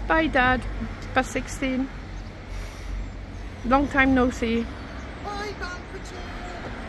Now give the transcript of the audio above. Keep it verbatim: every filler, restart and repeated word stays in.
Bye Dad, past sixteen. Long time no see. Bye, Grandpa.